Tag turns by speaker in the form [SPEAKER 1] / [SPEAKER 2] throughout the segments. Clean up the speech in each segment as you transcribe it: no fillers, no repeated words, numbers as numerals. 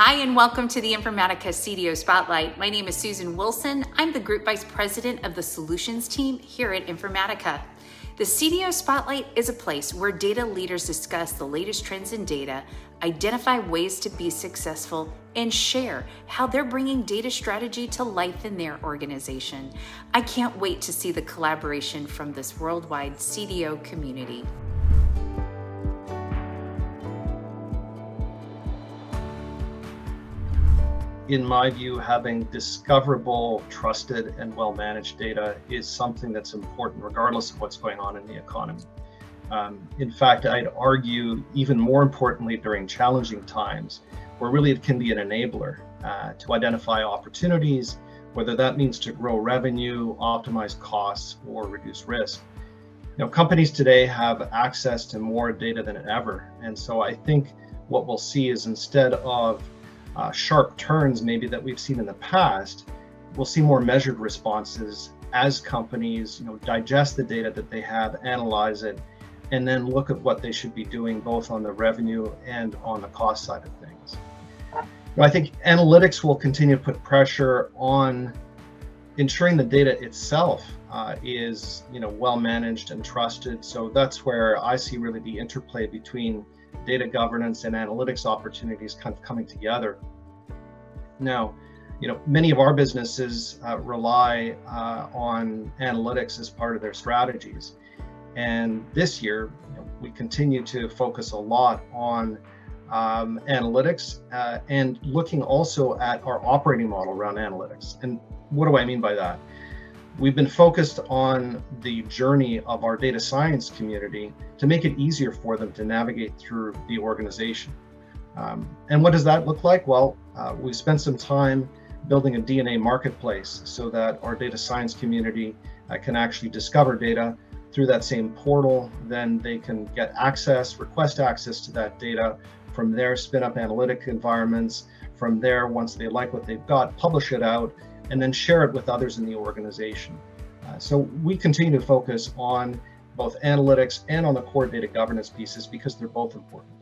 [SPEAKER 1] Hi, and welcome to the Informatica CDO Spotlight. My name is Susan Wilson. I'm the Group Vice President of the Solutions Team here at Informatica. The CDO Spotlight is a place where data leaders discuss the latest trends in data, identify ways to be successful, and share how they're bringing data strategy to life in their organization. I can't wait to see the collaboration from this worldwide CDO community.
[SPEAKER 2] In my view, having discoverable, trusted, and well-managed data is something that's important regardless of what's going on in the economy. In fact, I'd argue even more importantly during challenging times, where really it can be an enabler to identify opportunities, whether that means to grow revenue, optimize costs, or reduce risk. You know, companies today have access to more data than ever. And so I think what we'll see is instead of sharp turns maybe that we've seen in the past, we'll see more measured responses as companies digest the data that they have, analyze it, and then look at what they should be doing both on the revenue and on the cost side of things. I think analytics will continue to put pressure on ensuring the data itself is well managed and trusted. So that's where I see really the interplay between data governance and analytics opportunities kind of coming together. Now, many of our businesses rely on analytics as part of their strategies. And this year, we continue to focus a lot on analytics and looking also at our operating model around analytics. And what do I mean by that? We've been focused on the journey of our data science community to make it easier for them to navigate through the organization. And what does that look like? Well, we spent some time building a DNA marketplace so that our data science community can actually discover data through that same portal. Then they can get access, request access to that data. From there, spin up analytic environments. From there, once they like what they've got, publish it out, and then share it with others in the organization. So we continue to focus on both analytics and on the core data governance pieces because they're both important.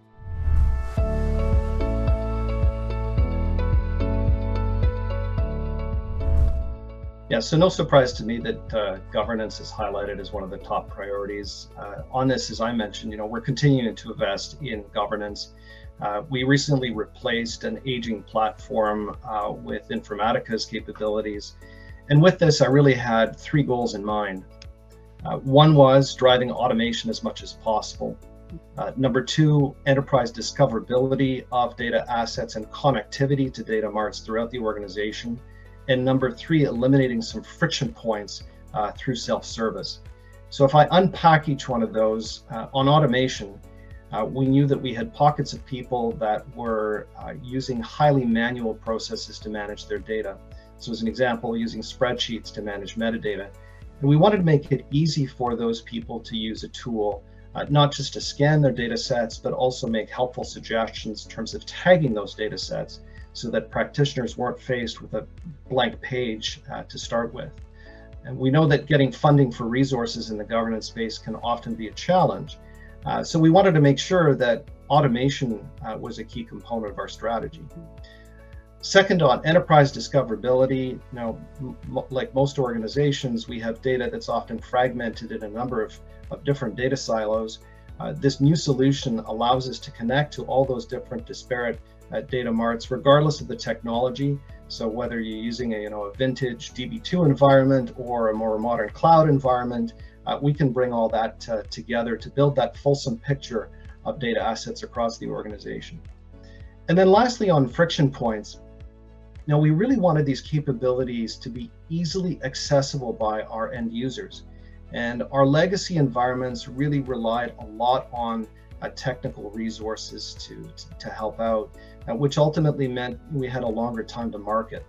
[SPEAKER 2] Yeah, so no surprise to me that governance is highlighted as one of the top priorities. On this, as I mentioned, we're continuing to invest in governance. We recently replaced an aging platform with Informatica's capabilities. And with this, I really had three goals in mind. One was driving automation as much as possible. Number two, enterprise discoverability of data assets and connectivity to data marts throughout the organization. And number three, eliminating some friction points through self-service. So if I unpack each one of those, on automation, we knew that we had pockets of people that were using highly manual processes to manage their data. So as an example, using spreadsheets to manage metadata. And we wanted to make it easy for those people to use a tool, not just to scan their data sets, but also make helpful suggestions in terms of tagging those data sets so that practitioners weren't faced with a blank page to start with. And we know that getting funding for resources in the governance space can often be a challenge. So we wanted to make sure that automation was a key component of our strategy. Second, on enterprise discoverability, like most organizations, we have data that's often fragmented in a number of different data silos. This new solution allows us to connect to all those different disparate data marts, regardless of the technology. So whether you're using a vintage DB2 environment or a more modern cloud environment, we can bring all that together to build that fulsome picture of data assets across the organization. And then lastly, on friction points, we really wanted these capabilities to be easily accessible by our end users. And our legacy environments really relied a lot on technical resources to help out, which ultimately meant we had a longer time to market.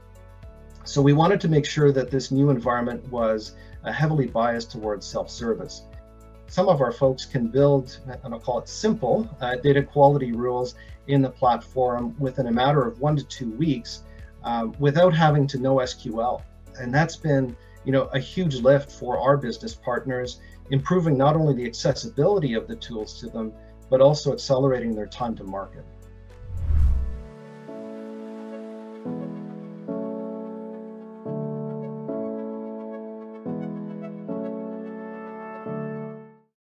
[SPEAKER 2] So we wanted to make sure that this new environment was heavily biased towards self-service. Some of our folks can build, and I'll call it simple, data quality rules in the platform within a matter of 1 to 2 weeks without having to know SQL. And that's been a huge lift for our business partners, improving not only the accessibility of the tools to them, but also accelerating their time to market.